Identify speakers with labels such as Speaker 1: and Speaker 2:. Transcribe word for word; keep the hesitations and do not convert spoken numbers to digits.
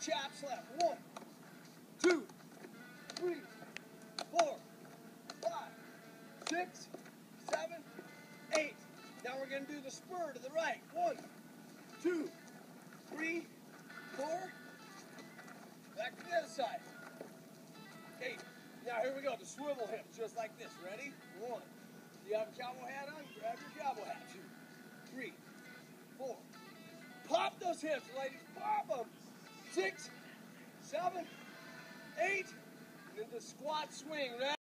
Speaker 1: chaps left. One, two, three, four, five, six, seven, eight. Now we're going to do the spur to the right. One, two, three, four. Back to the other side. Eight. Now here we go. The swivel hips, just like this. Ready? One. You have a cowboy hat on? Grab your cowboy hat. Two, three, four. Pop those hips, ladies. Pop them. Six, seven, eight. And then the squat swing. Ready?